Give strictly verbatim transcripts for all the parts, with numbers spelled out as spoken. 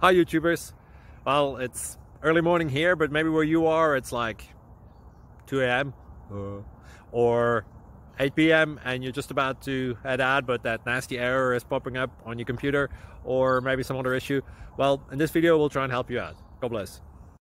Hi YouTubers. Well, it's early morning here, but maybe where you are it's like two A M uh, or eight P M and you're just about to head out, but that nasty error is popping up on your computer, or maybe some other issue. Well, in this video we'll try and help you out. God bless.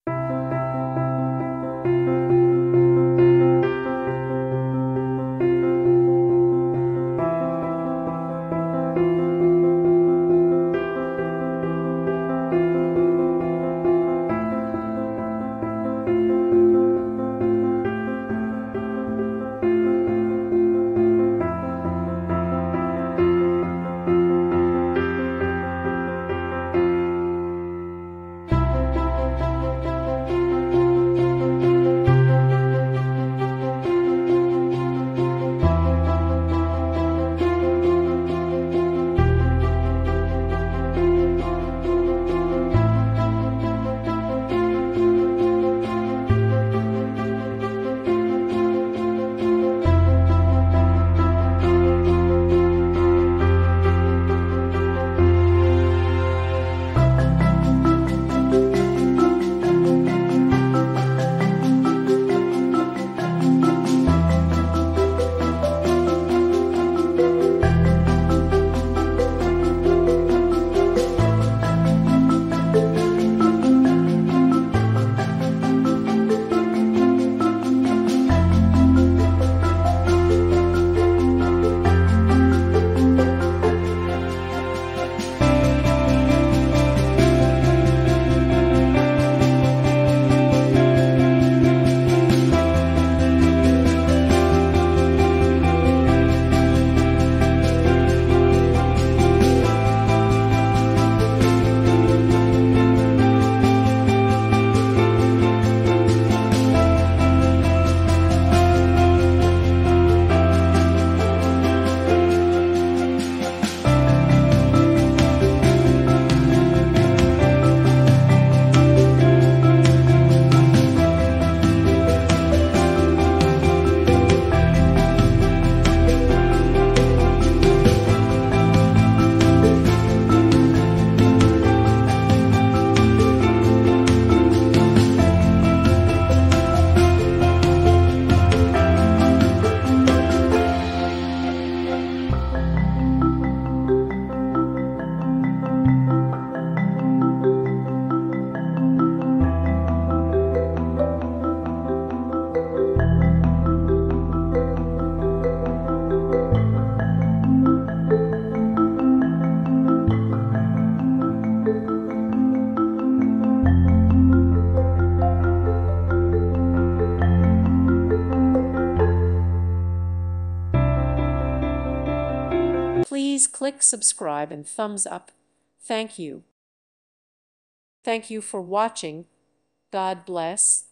Please click subscribe and thumbs up. Thank you. Thank you for watching. God bless.